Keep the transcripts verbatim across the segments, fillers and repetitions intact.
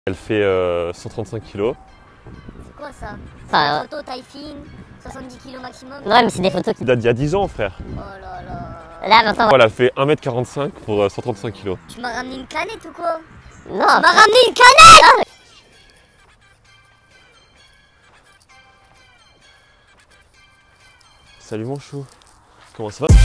Elle fait euh, cent trente-cinq kilos. C'est quoi ça? Enfin, Des photos taille fine, soixante-dix kilos maximum. Ouais, mais c'est des photos qui Qui date d'il y a dix ans, frère. Oh là là. Là, maintenant. Voilà, elle fait un mètre quarante-cinq pour euh, cent trente-cinq kilos. Tu m'as ramené une canette ou quoi? Non. Tu m'as ramené une canette. Salut mon chou. Comment ça va?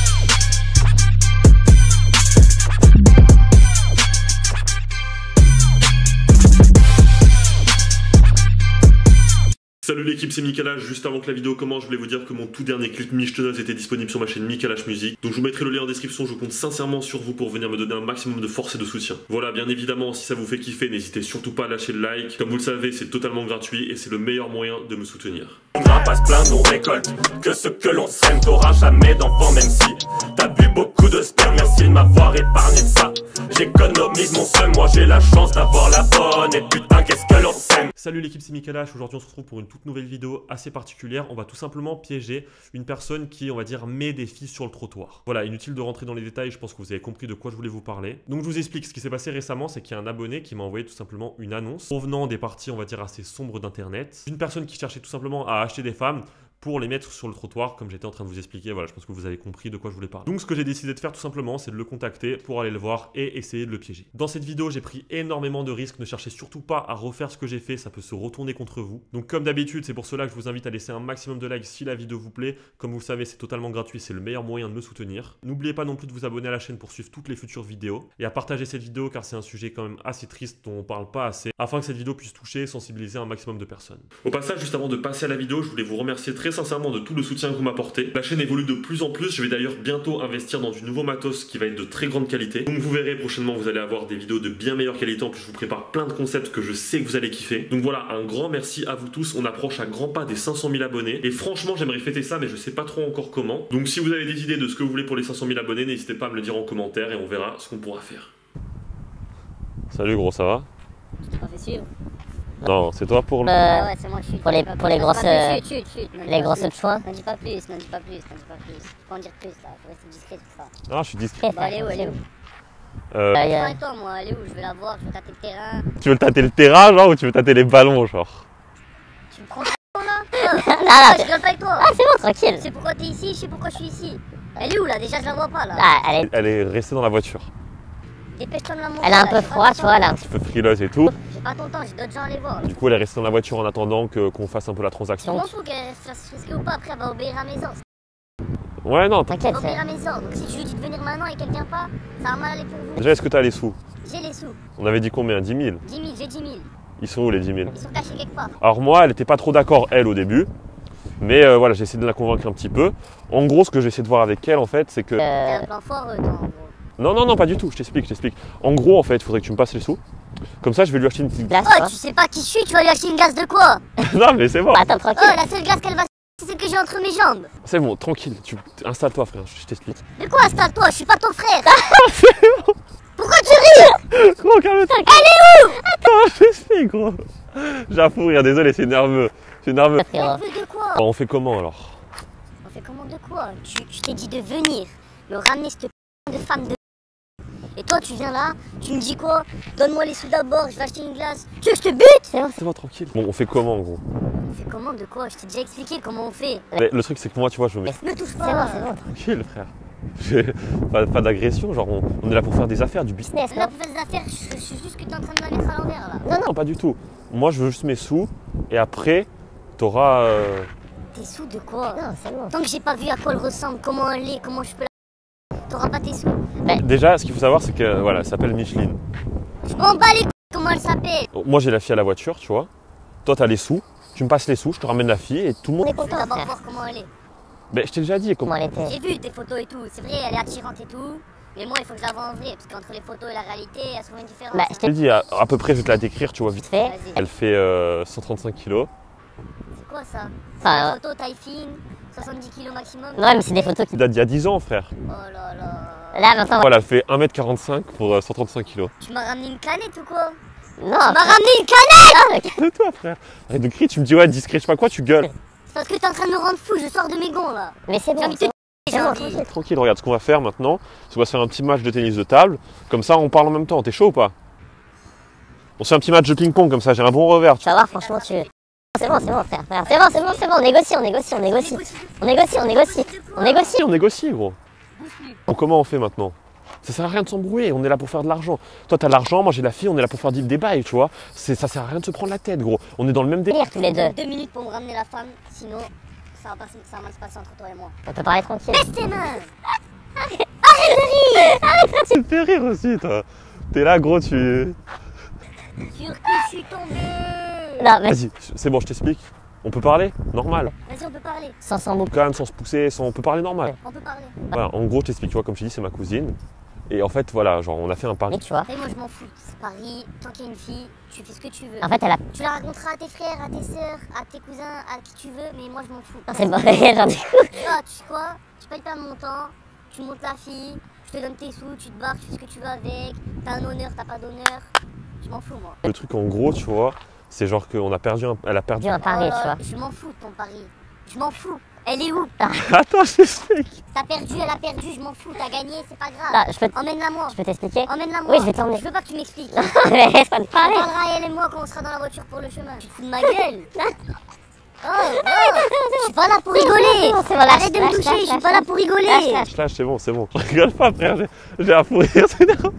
Salut l'équipe, c'est Mikalash. Juste avant que la vidéo commence, je voulais vous dire que mon tout dernier clip Michtenaz était disponible sur ma chaîne Mikalash Music. Donc je vous mettrai le lien en description, je compte sincèrement sur vous pour venir me donner un maximum de force et de soutien. Voilà, bien évidemment, si ça vous fait kiffer, n'hésitez surtout pas à lâcher le like. Comme vous le savez, c'est totalement gratuit et c'est le meilleur moyen de me soutenir. On rapace plein, on récolte que ce que l'on sème. T'auras jamais d'enfant même si t'as bu beaucoup de sperme. Merci de m'avoir épargné de ça. J'économise mon seum, moi j'ai la chance d'avoir la bonne. Et putain qu'est-ce que l'on sème. Salut l'équipe, c'est Mikalash. Aujourd'hui on se retrouve pour une toute nouvelle vidéo assez particulière. On va tout simplement piéger une personne qui, on va dire, met des filles sur le trottoir. Voilà, inutile de rentrer dans les détails, je pense que vous avez compris de quoi je voulais vous parler. Donc je vous explique, ce qui s'est passé récemment, c'est qu'il y a un abonné qui m'a envoyé tout simplement une annonce provenant des parties, on va dire, assez sombres d'internet. Une personne qui cherchait tout simplement à acheter des femmes pour les mettre sur le trottoir, comme j'étais en train de vous expliquer. Voilà, je pense que vous avez compris de quoi je voulais parler. Donc ce que j'ai décidé de faire tout simplement, c'est de le contacter pour aller le voir et essayer de le piéger. Dans cette vidéo, j'ai pris énormément de risques. Ne cherchez surtout pas à refaire ce que j'ai fait, ça peut se retourner contre vous. Donc comme d'habitude, c'est pour cela que je vous invite à laisser un maximum de likes si la vidéo vous plaît. Comme vous le savez, c'est totalement gratuit, c'est le meilleur moyen de me soutenir. N'oubliez pas non plus de vous abonner à la chaîne pour suivre toutes les futures vidéos et à partager cette vidéo car c'est un sujet quand même assez triste dont on parle pas assez, afin que cette vidéo puisse toucher et sensibiliser un maximum de personnes. Au passage, juste avant de passer à la vidéo, je voulais vous remercier très sincèrement de tout le soutien que vous m'apportez. La chaîne évolue de plus en plus, je vais d'ailleurs bientôt investir dans du nouveau matos qui va être de très grande qualité. Donc vous verrez prochainement, vous allez avoir des vidéos de bien meilleure qualité. En plus, je vous prépare plein de concepts que je sais que vous allez kiffer. Donc voilà, un grand merci à vous tous. On approche à grands pas des cinq cent mille abonnés. Et franchement, j'aimerais fêter ça, mais je sais pas trop encore comment. Donc si vous avez des idées de ce que vous voulez pour les cinq cent mille abonnés, n'hésitez pas à me le dire en commentaire et on verra ce qu'on pourra faire. Salut gros, ça va? Tu t'es pas fait suivre? Non, c'est toi pour le... Euh, Ah ouais, c'est moi, je suis. pour les, pour les grosses, euh, Chut, chut, chut. N'en dis les pas grosses plus. choix. N'en dis pas plus, n'en dis pas plus, n'en dis pas plus. Faut pas en dire plus là, faut rester discret tout ça. Ah, je suis discret. Bon, elle est où, elle est où? Euh, Euh, Je y a- parle avec toi, moi, elle est où? Je vais la voir, je vais tâter le terrain. tu veux tâter le terrain, genre, ou tu veux tâter les ballons, genre? Tu me prends pour là? Oh, non, ah, non, je rigole pas avec toi. Ah, c'est bon, Tu tranquille. sais pourquoi t'es ici, je sais pourquoi je suis ici. Elle est où là? Déjà, je la vois pas là. Ah, elle, est, Elle est restée dans la voiture. Dépêche-toi de la montrer. elle a un là, peu j'ai pas froid, ton tu vois, temps. là. Un petit peu frileuse et tout. J'ai pas ton temps, j'ai d'autres gens à aller voir. Du coup, elle est restée dans la voiture en attendant que qu'on fasse un peu la Je transaction. m'en fous qu'elle se fasse risquer ou pas, après elle va obéir à mes ordres. Ouais, non, Elle T'inquiète, va obéir c'est... à mes ordres. Donc si je lui dis de venir maintenant et qu'elle vient pas, ça va mal aller pour vous. déjà, est-ce que t'as les sous? J'ai les sous. On avait dit combien? Dix mille? dix mille, j'ai dix mille. Ils sont où les dix mille? Ils sont cachés quelque part. Alors moi, elle était pas trop d'accord, elle, au début. Mais euh, voilà, j'ai essayé de la convaincre un petit peu. En gros, ce que j'ai essayé de voir avec elle, en fait, c'est que... T'as Euh, un plan foireux, toi, en gros. Non, non, non, pas du tout, je t'explique, je t'explique. En gros, en fait, il faudrait que tu me passes les sous. Comme ça, je vais lui acheter une petite... glace, Oh, quoi. tu sais pas qui je suis, tu vas lui acheter une glace de quoi? Non, mais c'est bon. Attends, Oh, tranquille. la seule glace qu'elle va c'est celle que j'ai entre mes jambes. C'est bon, tranquille. Tu... Installe-toi, frère, je t'explique. De quoi, installe-toi, je suis pas ton frère. C'est bon. Pourquoi tu ris? Gros, calme-toi. Elle est où? Attends, je t'explique, gros. J'ai un fou rire, désolé, c'est nerveux. C'est nerveux. Frérot. Elle veut de quoi? Alors, on fait comment, alors? On fait comment de quoi? Tu, tu t'es dit de venir me ramener cette p de femme de. Et toi, tu viens là, tu me dis quoi? Donne-moi les sous d'abord, je vais acheter une glace. Tu veux que je te bute? C'est bon, C'est bon, tranquille. Bon, on fait comment, en gros? On fait comment de quoi? Je t'ai déjà expliqué comment on fait. Mais le truc, c'est que moi, tu vois, je me mets Me touche c'est pas. bon, c'est bon. tranquille, frère. J'ai- Pas, pas d'agression, genre, on, on est là pour faire des affaires, du business. Business, Là, non? pour faire des affaires, je, je suis juste que t'es en train de la mettre à l'envers là. Non, non, pas du tout. Moi, je veux juste mes sous. Et après, t'auras... euh, Tes sous de quoi? Non, c'est bon. Tant que j'ai pas vu à quoi elle ressemble, comment elle est, comment je peux la. T'auras pas tes sous. Déjà, ce qu'il faut savoir, c'est que, voilà, elle s'appelle Micheline. Je m'en bats les c... comment elle s'appelle. Moi, j'ai la fille à la voiture, tu vois. Toi, t'as les sous. Tu me passes les sous, je te ramène la fille et tout le On monde... est Je veux content, d'abord frère. voir comment elle est. Ben, je t'ai déjà dit comment... Comment elle était. J'ai vu tes photos et tout, c'est vrai, elle est attirante et tout. Mais moi, il faut que je la vois en vrai, parce qu'entre les photos et la réalité, il y a souvent une différence. Bah, je Je t'ai dit, à, à peu près, je vais te la décrire, tu vois, vite. fait. Vas-y, Elle fait euh, cent trente-cinq kilos. c'est quoi ça? Enfin, Des euh, photos taille fine, soixante-dix kilos maximum. ouais, mais c'est des photos qui... Qui date d'il y a dix ans, frère. Oh là là. Là, maintenant... Voilà, elle fait un mètre quarante-cinq pour euh, cent trente-cinq kilos. Tu m'as ramené une canette ou quoi? Non, Tu m'as ramené une canette! De toi, frère. Arrête de crier, tu me dis, ouais, discret, je sais pas quoi, tu gueules. C'est parce que t'es en train de me rendre fou, je sors de mes gonds là. mais c'est J'ai bon, envie de c'est te bon. j'ai bon, envie. tranquille. Tranquille, regarde, ce qu'on va faire maintenant, c'est qu'on va se faire un petit match de tennis de table. Comme ça, on parle en même temps. T'es chaud ou pas? On se fait un petit match de ping-pong comme ça, j'ai un bon revers. Tu vas voir, franchement, tu... C'est bon, c'est bon, frère, frère. C'est bon, c'est bon, c'est bon, on négocie, on négocie, on négocie. On négocie, on négocie. On négocie. Si, on négocie, gros. Bon, comment on fait maintenant? Ça sert à rien de s'embrouiller, on est là pour faire de l'argent. Toi, t'as de l'argent, moi j'ai la fille, on est là pour faire des bails, tu vois. Ça sert à rien de se prendre la tête, gros. On est dans le même délire. Tous les deux. Deux minutes pour me ramener la femme, sinon ça va, pas, ça va mal se passer entre toi et moi. On peut parler tranquille. Baisse tes mains. Tu me fais rire aussi, toi. T'es là, gros, tu... Sur qui je suis tombé. Non, mais Vas-y, c'est bon, je t'explique. On peut parler, normal. Vas-y, on peut parler. sans s'embrouiller. Quand même, sans se pousser, sans... on peut parler normal. On peut parler. Voilà, en gros, je t'explique, tu vois, comme je t'ai dit, c'est ma cousine. Et en fait, voilà, genre, on a fait un pari. Mais tu vois, Et moi, je m'en fous. C'est Paris, tant qu'il y a une fille, tu fais ce que tu veux. en fait, elle a... Tu la raconteras à tes frères, à tes sœurs, à tes cousins, à qui tu veux, mais moi, je m'en fous. Non, c'est bon, j'en ai... Ah, tu sais quoi? Je peux pas y perdre mon temps. Tu montes la fille, je te donne tes sous, tu te barres, tu fais ce que tu veux avec. T'as un honneur, t'as pas d'honneur. Je m'en fous, moi. Le truc, en gros, tu vois, c'est genre qu'on a perdu un... Elle a perdu... Dieu un pari, Oh, tu vois. Je m'en fous de ton pari. Je m'en fous. Elle est où? Attends, je t'explique. T'as perdu, elle a perdu, je m'en fous. T'as gagné, c'est pas grave. Là, je peux, Emmène-la moi. je peux t'expliquer. Emmène-la moi. Oui, je vais t'emmener. Je veux pas que tu m'expliques. Mais laisse-moi te On parler. parlera elle et moi quand on sera dans la voiture pour le chemin. Tu te fous de ma gueule? Oh, oh, je suis pas là pour rigoler. C'est bon, lâche, Arrête de me lâche, toucher, lâche, je suis lâche, pas là lâche. pour rigoler. Lâche, lâche. Je lâche, c'est bon, c'est bon. Je rigole pas, frère. J'ai- J'ai un fou rire, c'est énerveux.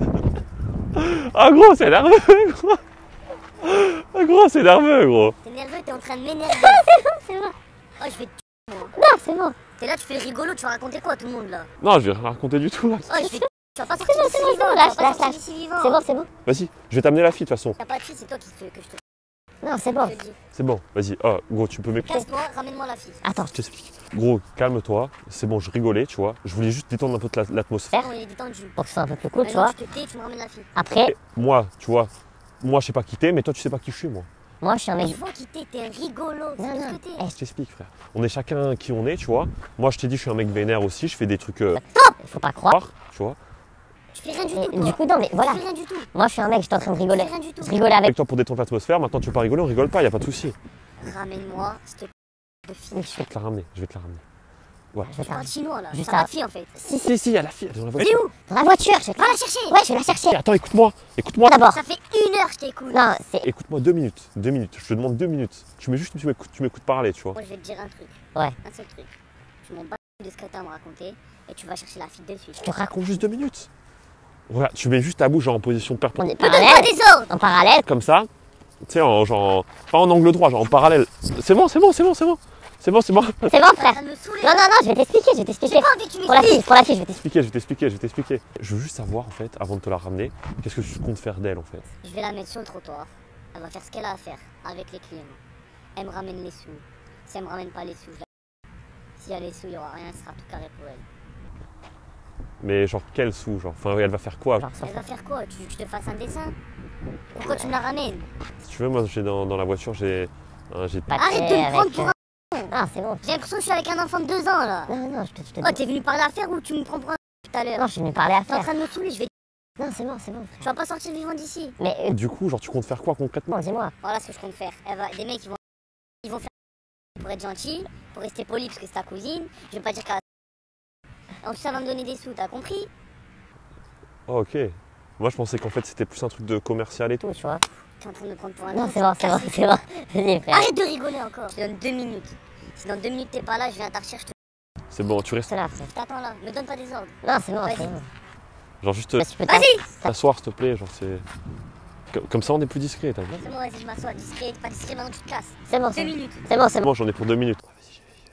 Ah, gros, c'est nerveux, gros. Ah, gros, c'est nerveux, gros. T'es nerveux, t'es en train de m'énerver. C'est bon. Oh, je vais te tuer, moi. Non, c'est bon. T'es là, tu fais le rigolo, tu vas raconter quoi à tout le monde là? Non, je vais rien raconter du tout, là. Oh, je vais te... Tu vas pas sortir bon, d'ici c'est bon, vivant, c'est bon, tu vas lâche, pas lâche, sortir lâche. d'ici vivant. C'est bon, c'est bon. Vas-y, je vais t'amener la fille, de toute façon. T'as pas de fille, c'est toi qui fais que je te Non, c'est bon. je te dis. C'est bon, vas-y. Ah, gros, tu peux m'écouter. Casse-toi, ramène-moi la fille. Attends, Je t'explique. Gros, calme-toi. C'est bon, je rigolais, tu vois. Je voulais juste détendre un peu de la- l'atmosphère. On est détendu. pour que ce soit un peu plus cool, tu Maintenant, vois. tu te tais, tu me ramènes la fille. Après, Moi, tu vois, moi, je sais pas qui t'es, mais toi, tu sais pas qui je suis, moi. moi, je suis un Mais mec... je vois qui t'es, t'es un rigolo. C'est Non, tout ce non. que t'es. Eh, Je t'explique, frère. On est chacun qui on est, tu vois. Moi, je t'ai dit, je suis un mec vénère aussi. Je fais des trucs euh, faut pas croire. rares, tu vois. Tu fais rien du Et tout. toi. du coup, non, mais voilà. Tu fais rien du tout. Moi, je suis un mec, j'étais en train de rigoler. Tu fais rien du tout. Je rigolais avec... Avec toi pour détendre l'atmosphère. Maintenant, tu veux pas rigoler, on rigole pas, y a pas de souci. Ramène-moi cette p de fille. Oui, je Je vais te la ramener, je vais te la ramener. je vais Tu parles faire... chinois là. Juste T'as pas à- de fille en fait. Si, si, Si, si, y a la fille, elle est dans la Elle voiture. est où? dans la voiture, je vais Va la chercher. Ouais, je vais la chercher. Attends, écoute-moi, écoute-moi. D'abord. Ça fait une heure que je t'écoute. Non, c'est... Écoute-moi deux minutes, deux minutes. Je te demande deux minutes. Tu mets juste, tu m'écoutes, tu m'écoutes parler, tu vois. Moi je vais te dire un truc. Ouais. Un seul truc. Je m'en bats de ce que t'as à me raconter et tu vas chercher la fille de suite. Je te raconte juste deux minutes. Voilà, tu mets juste ta bouche genre en position On perpendiculaire. est Me donne pas parallèle. des ordres. En parallèle. Comme ça. Tu sais, en genre. Pas en angle droit, genre en parallèle. C'est bon, c'est bon, c'est bon, c'est bon. C'est bon, c'est bon. Je vais C'est bon, Ça frère. me saouler. Non, non, non, je vais t'expliquer, je vais t'expliquer. J'ai pas envie que tu Pour la fille, m'expliques. pour la fille, je vais t'expliquer. t'expliquer, je vais t'expliquer, je vais t'expliquer. Je veux juste savoir, en fait, avant de te la ramener, qu'est-ce que tu comptes faire d'elle, en fait. Je vais la mettre sur le trottoir. Elle va faire ce qu'elle a à faire avec les clients. Elle me ramène les sous. Si elle me ramène pas les sous, je la... S'il y a les sous, il y aura rien, ce sera tout carré pour elle. Mais genre, quel sous, genre. Enfin, elle va faire quoi? Genre, ça Elle va faire quoi? Tu veux que je te fasse un dessin? Pourquoi tu me la ramènes? Si tu veux, moi, j'ai dans, dans la voiture, j'ai. hein, j'ai Pas Arrête de me avec, prendre pour euh, un... Ah, c'est bon. J'ai l'impression que je suis avec un enfant de deux ans là. Non, non, je te, je te Oh, dis. t'es venu parler à faire ou tu me prends pour un tout à l'heure? Non, je suis venu parler à T'es en faire. train de me saouler, je vais... Non, c'est bon, c'est bon. Tu vas pas sortir vivant d'ici. Mais, euh, Du coup, genre, tu comptes faire quoi concrètement? bon, dis-moi. Voilà ce que je compte faire. Elle va... Des mecs, ils vont... Ils vont faire... Pour être gentils, pour rester poli parce que c'est ta cousine. Je vais pas dire qu'elle a... En plus, ça va me donner des sous, t'as compris? Oh, ok. Moi, je pensais qu'en fait, c'était plus un truc de commercial et tout. Tout, tu vois. T'es en train de me prendre pour un... Non, con, c'est bon, c'est bon, c'est bon. Vas-y, frère. Arrête de rigoler encore. Je te donne deux minutes. Si dans deux minutes t'es pas là, je viens à ta recherche. Je te- C'est bon, tu restes. C'est là, frère. je t'attends là. Me donne pas des ordres. Non, c'est bon, Vas-y. c'est bon. Genre, juste euh, Bah, si je peux Vas-y! t'asseoir, s'il te plaît. Genre, c'est. Comme- Comme ça, on est plus discret, t'as vu? C'est bon, vas-y, je m'assois. Discret, pas discret, maintenant tu te casses. C'est bon, Deux c'est bon. minutes. C'est bon, c'est bon. Moi, j'en ai pour deux minutes. Vas-y, j'y vais, j'y vais.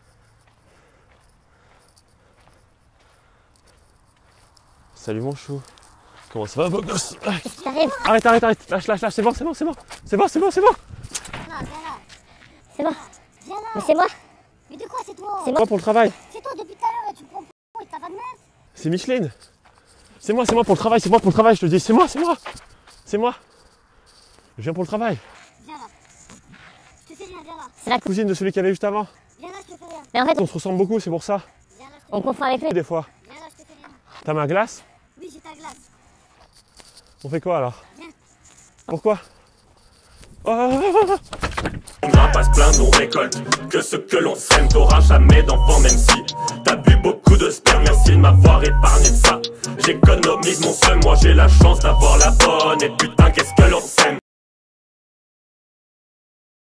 Salut, mon chou. Comment ça va, beau gosse? Ah, Qu'est-ce qui t'arrive? Arrête, arrête, arrête. Lâche, lâche, lâche. C'est bon, c'est bon, c'est bon. C'est bon, c'est bon, c'est bon. Viens là, viens là. C'est bon. Viens là. Mais c'est moi. Mais de quoi c'est toi? C'est Moi pour le travail. C'est toi depuis tout à l'heure et tu me prends pour et t'as pas de meuf? C'est Micheline. C'est moi, c'est moi pour le travail. C'est moi pour le travail. Je te dis, c'est moi, c'est moi. C'est moi. Je viens pour le travail. Viens là. Je te fais rien, viens là. C'est la Cousine de celui qui avait juste avant. Viens là, je te fais rien. Mais en fait, On se ressemble beaucoup, c'est pour ça. Viens là, je te on confond avec lui. Des fois. Viens là, je te fais rien. T'as ma glace? Oui, j'ai ta glace. On fait quoi alors? Viens. Pourquoi? On rapace plein, on récolte que ce que l'on sème. T'auras jamais d'enfant même si t'as bu beaucoup de sperme. Merci de m'avoir épargné de ça. J'économise mon seum, moi j'ai la chance d'avoir la bonne. Et putain qu'est-ce que l'on s'aime.